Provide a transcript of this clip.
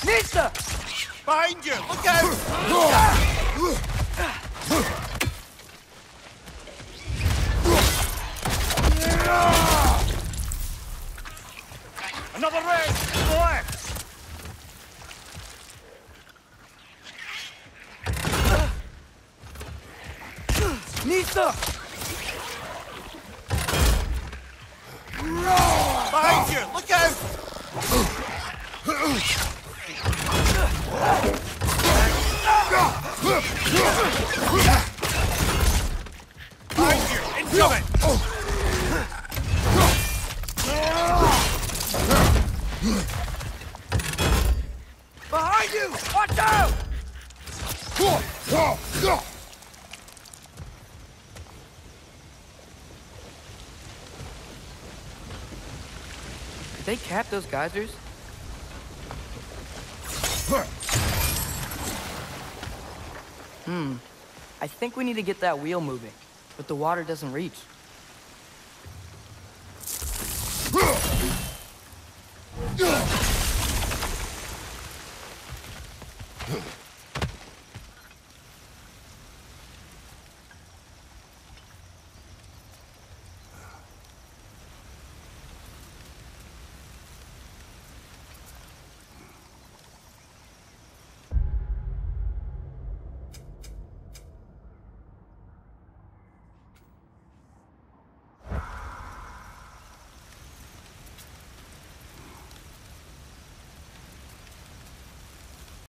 Nista! Behind you! Look out! Another red! To the left! Nista! Behind you! Look out! Behind you! Incoming! Behind you! Watch out! Did they cap those geysers? I think we need to get that wheel moving, but the water doesn't reach.